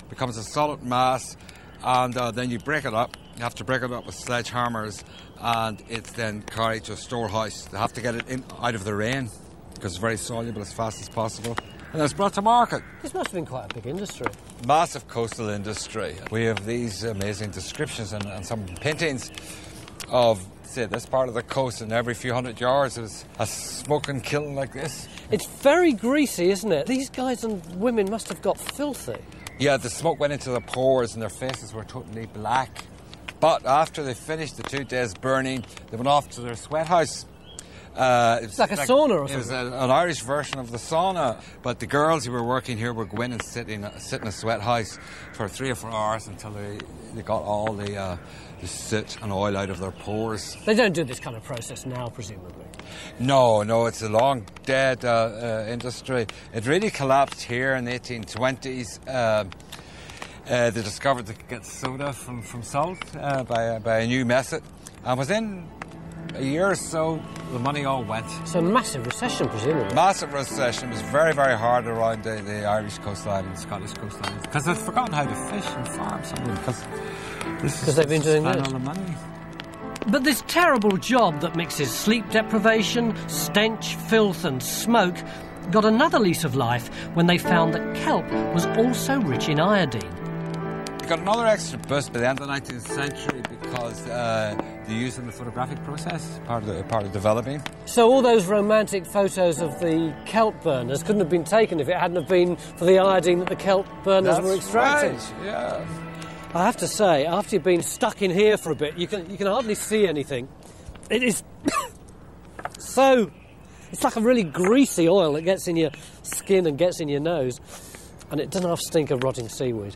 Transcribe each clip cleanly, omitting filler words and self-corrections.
becomes a solid mass, and then you break it up. You have to break it up with sledgehammers, and it's then carried to a storehouse. They have to get it out of the rain because it's very soluble as fast as possible. And it's brought to market. This must have been quite a big industry. Massive coastal industry. We have these amazing descriptions and some paintings of, say, this part of the coast, and every few hundred yards there's a smoking kiln like this. It's very greasy, isn't it? These guys and women must have got filthy. Yeah, the smoke went into their pores and their faces were totally black. But after they finished the 2 days burning, they went off to their sweat house. It's like a sauna or something. It was an Irish version of the sauna. But the girls who were working here would go in and sit in a sweat house for 3 or 4 hours until they got all the soot and oil out of their pores. They don't do this kind of process now, presumably. No, it's a long dead industry. It really collapsed here in the 1820s. They discovered they could get soda from salt by a new method. And within a year or so, the money all went. So massive recession, presumably. Massive recession. It was very, very hard around the Irish coastline and Scottish coastline because they'd forgotten how to fish and farm something because they've been doing all this. the money. But this terrible job that mixes sleep deprivation, stench, filth and smoke got another lease of life when they found that kelp was also rich in iodine. Got another extra boost by the end of the 19th century because they used it in the photographic process, part of developing. So all those romantic photos of the kelp burners couldn't have been taken if it hadn't have been for the iodine that the kelp burners were extracting. Right, yeah. I have to say, after you've been stuck in here for a bit, you can hardly see anything. It is so... It's like a really greasy oil that gets in your skin and gets in your nose. And it doesn't half stink of rotting seaweed.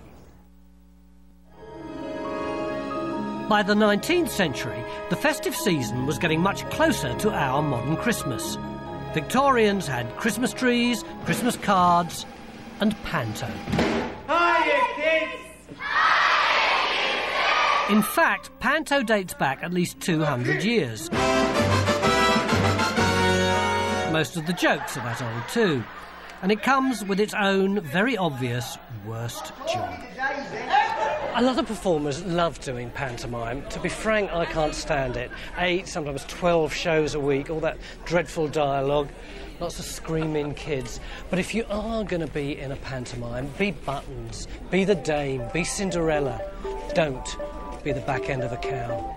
By the 19th century, the festive season was getting much closer to our modern Christmas. Victorians had Christmas trees, Christmas cards, and panto. Hiya, kids! In fact, panto dates back at least 200 years. Most of the jokes are that old too. And it comes with its own very obvious worst job. A lot of performers love doing pantomime. To be frank, I can't stand it. 8, sometimes 12 shows a week, all that dreadful dialogue, lots of screaming kids. But if you are going to be in a pantomime, be Buttons, be the Dame, be Cinderella. Don't be the back end of a cow.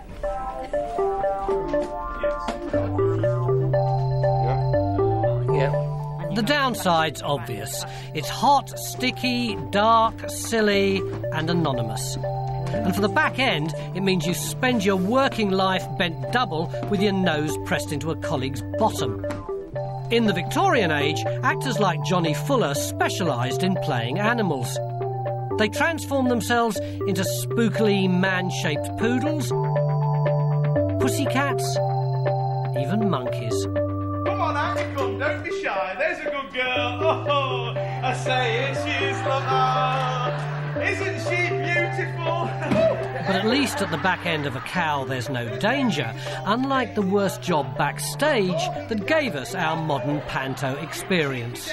Yeah. The downside's obvious. It's hot, sticky, dark, silly and anonymous. And for the back end, it means you spend your working life bent double with your nose pressed into a colleague's bottom. In the Victorian age, actors like Johnny Fuller specialised in playing animals. They transformed themselves into spookily man-shaped poodles, pussycats, even monkeys. Come on, out you come, don't be shy. There's a good girl. Oh, I say it, she's lovely. Isn't she beautiful? But at least at the back end of a cow there's no danger, unlike the worst job backstage that gave us our modern panto experience.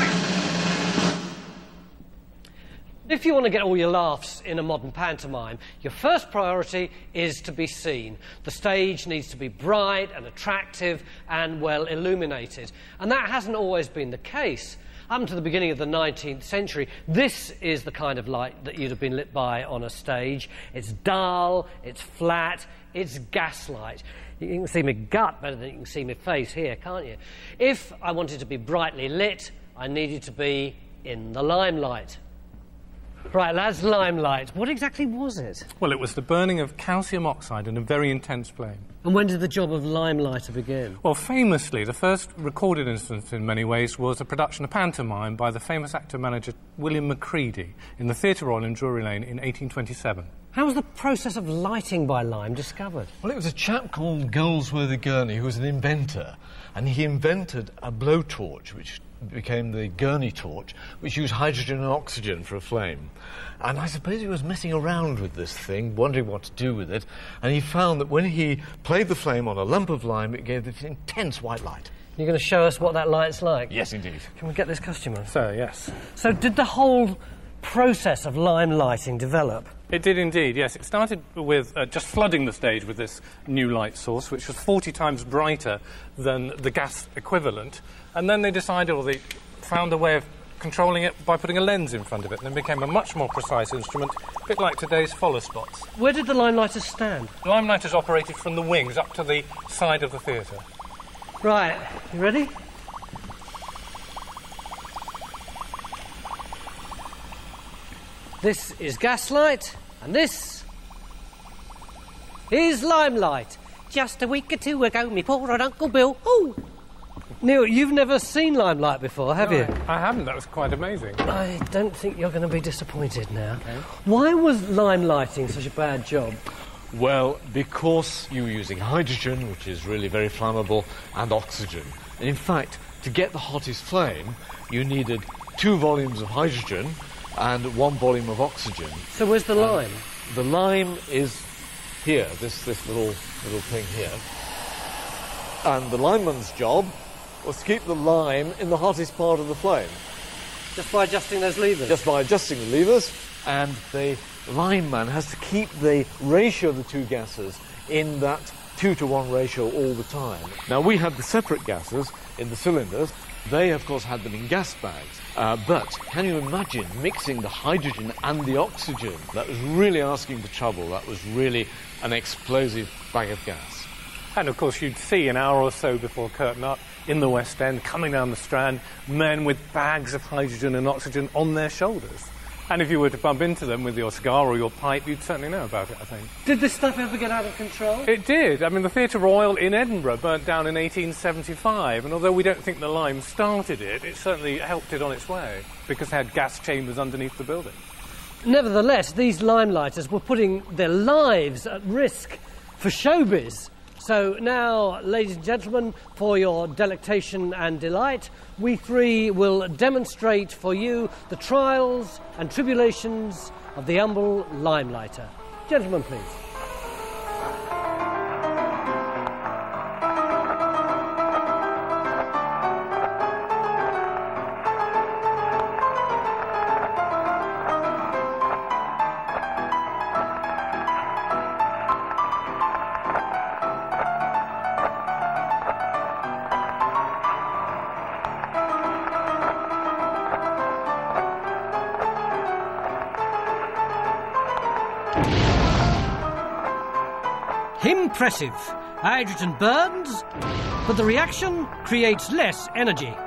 If you want to get all your laughs in a modern pantomime, your first priority is to be seen. The stage needs to be bright and attractive and well illuminated. And that hasn't always been the case. Up until the beginning of the 19th century, this is the kind of light that you'd have been lit by on a stage. It's dull, it's flat, it's gaslight. You can see my gut better than you can see my face here, can't you? If I wanted to be brightly lit, I needed to be in the limelight. Right, lads, limelight. What exactly was it? Well, it was the burning of calcium oxide in a very intense flame. And when did the job of limelighter begin? Well, famously, the first recorded instance in many ways was a production of pantomime by the famous actor-manager William Macready in the Theatre Royal in Drury Lane in 1827. How was the process of lighting by lime discovered? Well, it was a chap called Goldsworthy Gurney who was an inventor, and he invented a blowtorch, which became the Gurney torch, which used hydrogen and oxygen for a flame. And I suppose he was messing around with this thing, wondering what to do with it, and he found that when he played the flame on a lump of lime, it gave this intense white light. You're going to show us what that light's like? Yes, indeed. Can we get this customer? So, yes. So did the whole process of lime lighting develop? It did indeed, yes. It started with just flooding the stage with this new light source, which was 40 times brighter than the gas equivalent. And then they decided, or they found a way of controlling it by putting a lens in front of it, and it became a much more precise instrument, a bit like today's follow spots. Where did the lime lighters stand? The lime lighters operated from the wings up to the side of the theatre. Right, you ready? This is gaslight, and this is limelight. Just a week or two ago, me poor old Uncle Bill. Oh! Neil, you've never seen limelight before, have you? I haven't. That was quite amazing. I don't think you're going to be disappointed now. Okay. Why was lime lighting such a bad job? Well, because you were using hydrogen, which is really very flammable, and oxygen. And in fact, to get the hottest flame, you needed 2 volumes of hydrogen and 1 volume of oxygen. So where's the lime? The lime is here, this little thing here. And the lineman's job was to keep the lime in the hottest part of the flame. Just by adjusting those levers? Just by adjusting the levers, and the lineman has to keep the ratio of the 2 gases in that 2-to-1 ratio all the time. Now, we had the separate gases in the cylinders. They, of course, had them in gas bags. But can you imagine mixing the hydrogen and the oxygen? That was really asking for trouble. That was really an explosive bag of gas. And, of course, you'd see an hour or so before curtain up in the West End, coming down the Strand, men with bags of hydrogen and oxygen on their shoulders. And if you were to bump into them with your cigar or your pipe, you'd certainly know about it, I think. Did this stuff ever get out of control? It did. I mean, the Theatre Royal in Edinburgh burnt down in 1875, and although we don't think the lime started it, it certainly helped it on its way, because they had gas chambers underneath the building. Nevertheless, these lime lighters were putting their lives at risk for showbiz. So now, ladies and gentlemen, for your delectation and delight, we 3 will demonstrate for you the trials and tribulations of the humble limelighter. Gentlemen, please. Impressive. Hydrogen burns, but the reaction creates less energy.